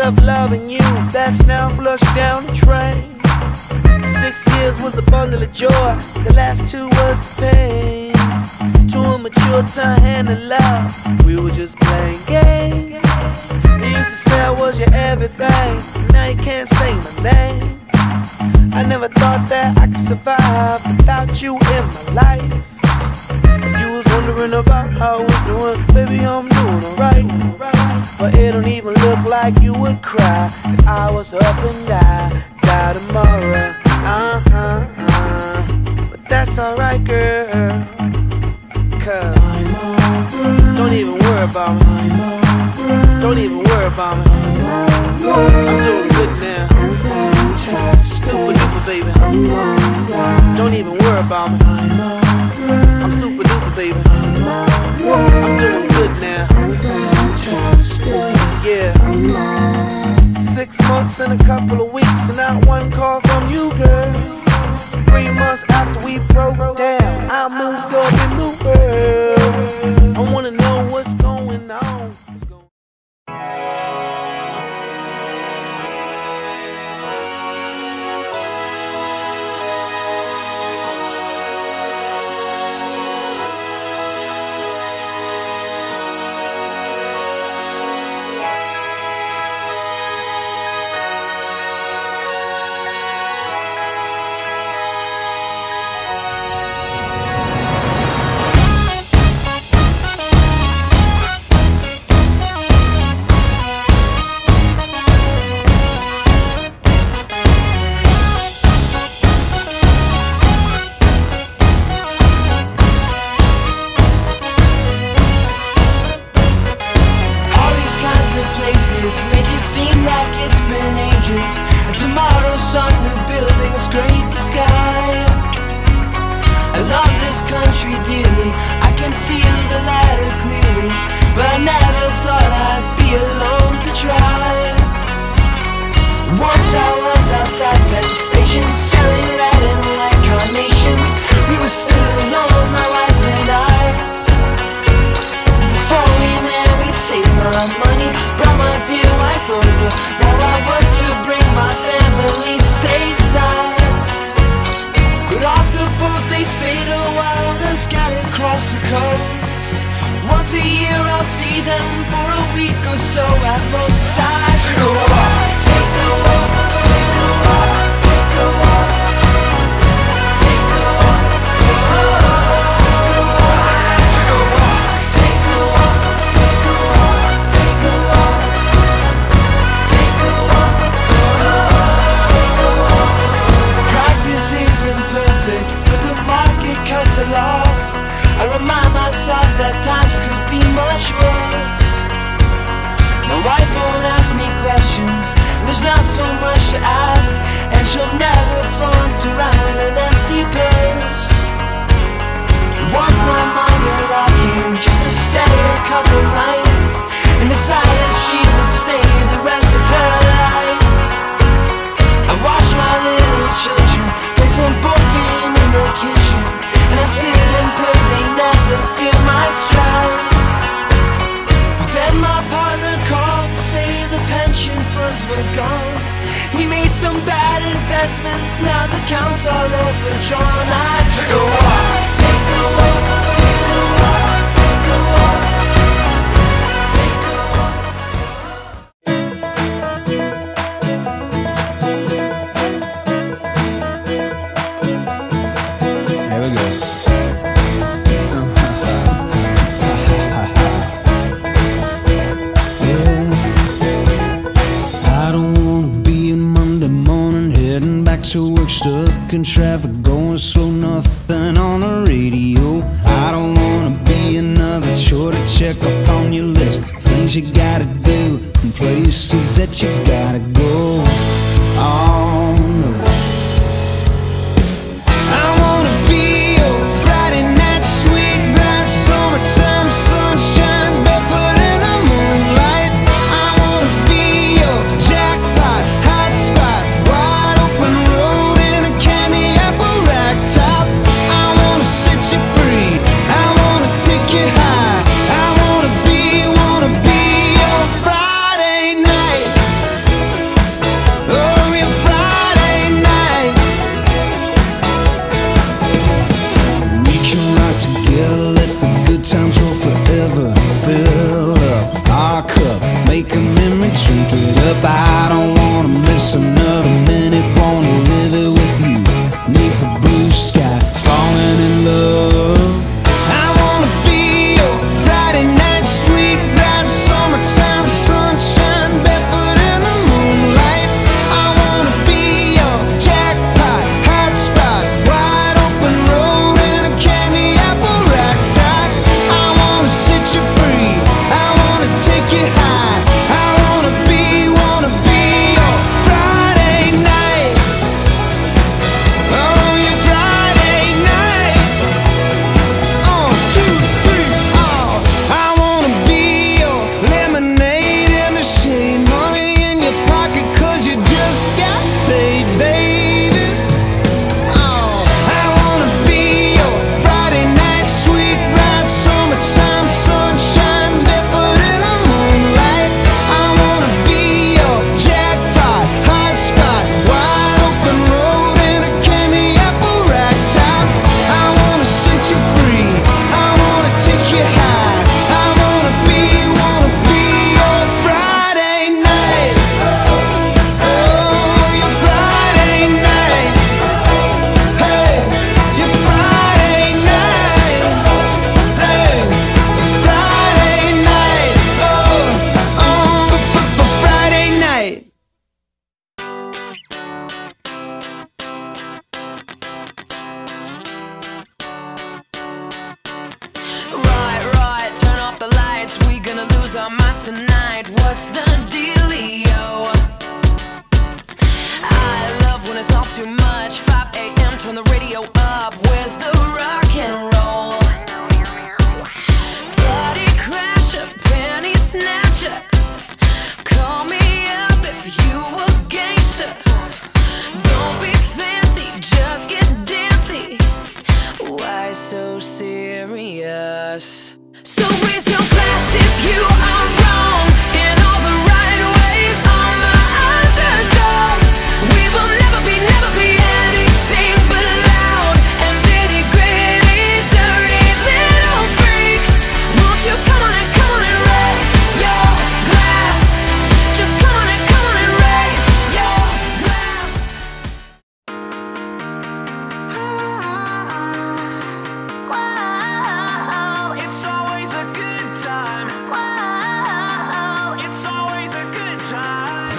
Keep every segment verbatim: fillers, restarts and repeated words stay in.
of loving you that's now flushed down the drain. Six years was a bundle of joy, the last two was the pain. Too immature to handle love, we were just playing games. You used to say I was your everything, now you can't say my name. I never thought that I could survive without you in my life. If you was wondering about how I was doing, baby, I'm doing alright. But it don't even look like you would cry if I was to up and die, die tomorrow. Uh-huh, uh. But that's alright, girl. Cause don't even worry about me. Don't even worry about me. I'm doing good now. Super duper, baby. Don't even worry about me. I'm super duper, baby. I'm doing good now. Yeah. Six months and a couple of weeks, and not one call from you, girl. Three months after we broke down, I moved up in the world. I wanna know what's going on. Make it seem like it's been ages, and tomorrow some new building will scrape the sky. I love this country dearly, I can feel the ladder clearly, but I never thought I'd be alone to try. Once I was outside at the station selling red and white carnations. We were still alone, my wife and I. Before we met we saved my money, brought my dear wife over. Now I work to bring my family stateside. But off the boat they stayed a while, then scattered across the coast. Once a year I'll see them for a week or so at most. I take a walk, take a walk, take a walk, take a walk, take a walk, take a walk. Cuts are lost. I remind myself that times could be much worse. My wife won't ask me questions, there's not so much to ask, and she'll never flaunt around an empty purse. Once my mother locked in just to stay a couple nights, and decided she would stay the rest of her life. I watch my little children play some board game in the kitchen, and I sit and pray they never feel my strife. But then my partner called to say the pension funds were gone. He made some bad investments, now the accounts are overdrawn. I took a walk, take a walk, take a walk, take a walk, take a walk. There we go. To work, stuck in traffic, going slow, nothing on the radio. I don't wanna be another chore to check off on your list. Things you gotta do and places that you gotta go. Oh no, I wanna be your Friday night sweet bright summertime sunshine, barefoot in the moonlight. I wanna be your jackpot hot spot, wide open road in a candy apple rack top. I wanna set you free, I wanna take you high. I wanna be, wanna be your Friday night. drink it up. I don't wanna miss another minute, wanna live it with you, neath the blue sky, falling in love. I wanna be your Friday night sweet bright summertime sunshine, barefoot in the moonlight. I wanna be your jackpot hotspot, wide open road and a candy apple rack top. I wanna set you free, I wanna take you high. I wanna be, wanna be your Friday night. Oh, your Friday night. On, two, three, oh. I wanna be your lemonade in the shade, money in your pocket 'cause you just got paid, baby. Oh, I wanna be your Friday night sweet bright summertime sunshine, barefoot in the moonlight. I wanna be your jackpot hotspot, wide open road and a candy apple rack top. I wanna set you free, I wanna take you high. I wanna be, wanna be your Friday night. Oh, your Friday night. Hey, your Friday night. Hey, Friday night. Oh, oh, Friday night. Right, right, turn off the lights, we gonna lose our minds tonight. What's the dealio? I love when it's all too much. Five A M, turn the radio up. Where's the rock and roll? Party crasher, penny snatcher, call me up if you a gangster. Don't be fancy, just get dancy. Why so serious? So raise your glass if you are wrong in all the right ways. On the underdogs, we will never be, never be anything but loud and nitty gritty, dirty little freaks. Won't you come on and come on and raise your glass? Just come on and come on and raise your glass. Whoa, it's always a good time. Whoa, it's always a good time.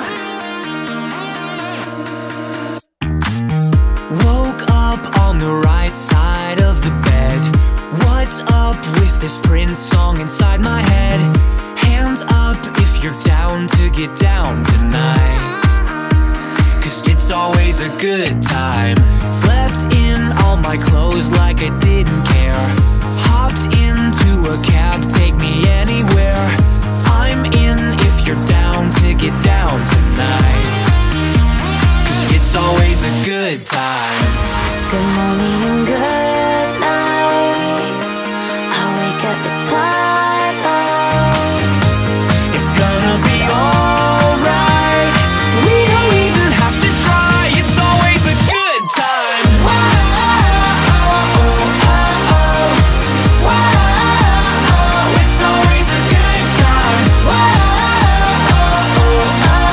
Woke up on the right side of the bed. What's up with this Prince song inside my head? Hands up if you're down to get down tonight, 'cause it's always a good time. Slept in all my clothes like I didn't care. Hopped into a cab, take me anywhere. I'm in if you're down to get down tonight, 'cause it's always a good time. Good morning and good night. I wake up at twilight. It's gonna be alright. We don't even have to try. It's always a good time. It's always a good time.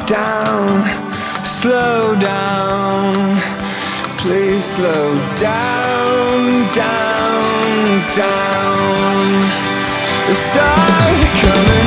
down, slow down. Please slow down, down, down. The stars are coming